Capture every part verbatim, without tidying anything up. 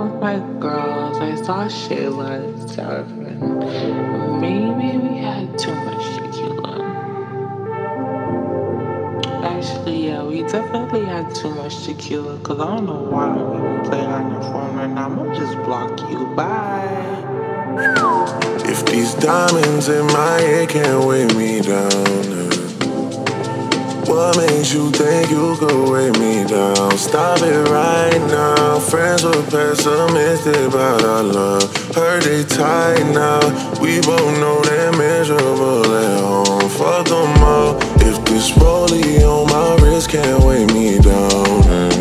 with my girls. I saw Shayla and stuff, and maybe we had too much tequila. Actually, yeah, we definitely had too much tequila, because I don't know why we were playing on your phone right now. I'm gonna just block you. Bye. If these diamonds in my head can't weigh me down, what makes you think you could weigh me down? Stop it right now. Friends were pessimistic about our love. Heard they tight now. We both know they're miserable at home. Fuck them all. If this rollie on my wrist can't weigh me down,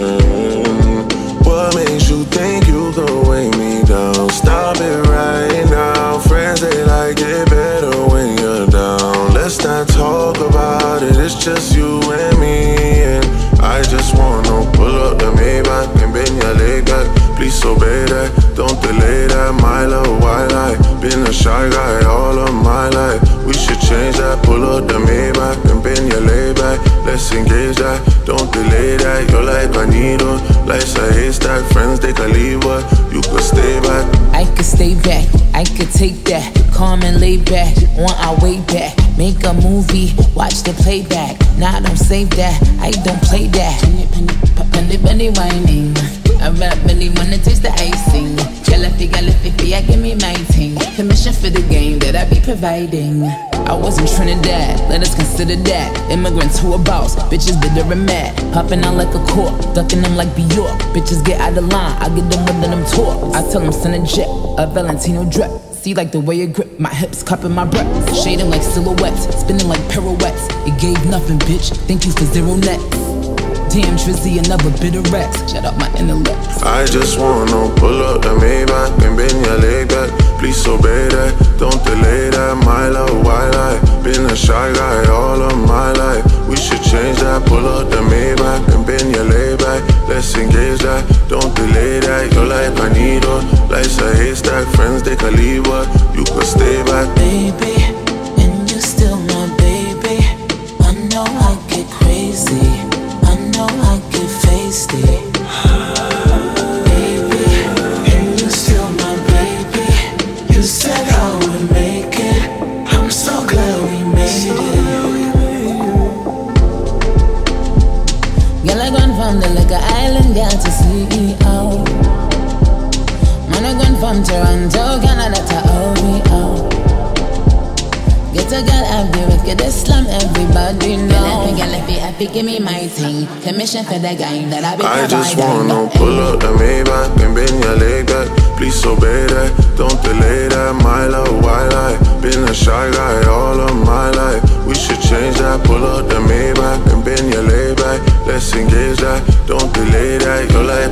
mm-hmm. What makes you think you could weigh me down? Stop it right now. Friends, they like it better when you're down. Let's not talk about it. It's just you and me, and I just wanna pull up the Maybach and bend your leg back. Please obey that, don't delay that. My love, why lie? Been a shy guy all of my life. We should change that. Pull up the Maybach and bend your leg back. Let's engage that, don't delay that. You're like a needle, life's a haystack. Friends, they can leave, but you could stay back. I could stay back, I could take that. Calm and lay back, on our way back. Make a movie, watch the playback. Nah, don't save that, I don't play that. Penny, penny, penny, penny whining. I rap really wanna taste the icing. Galafi, galafi, yeah, give me my ting. Permission for the game that I be providing. I was in Trinidad, let us consider that. Immigrants who are boss, bitches bitter and mad. Hopping out like a cork, ducking them like Bjork. Bitches get out of line, I get them within them talk. I tell them send a jet, a Valentino drip. See like the way it grip, my hips cupping my breath. Shading like silhouettes, spinning like pirouettes. It gave nothing, bitch, thank you for zero net. Damn, Trizzy, another bit of Rex. Shut up my intellect. I just wanna pull up the Maybach and bend your leg back. Please obey that, don't delay that. My love, why lie? Been a shy guy all of my life. We should change that. Pull up the Maybach and bend your leg back. Let's engage that, don't delay that. You're like a needle, life's a haystack. Friends, they can leave, but you could stay back. Baby, and you still my baby. I know I get crazy, I know I get feisty. Baby, and you still my baby. You said I would make it, I'm so glad we made it. Girl, I gone from the liquor island, girl, to C E O. Man, I gone from Toronto, Canada to O V O. Get a girl everywhere, get a slam, everybody know. Girl, if you happy, give me my thing. Commission for the guy that I be I just providing. wanna pull up the Maybach and bend your leg back. Please obey that, don't delay that. My love, why lie? Been a shy guy all of my life. We should change that. Pull up the Maybach and bend your leg back. Let's engage that, don't delay that. You're like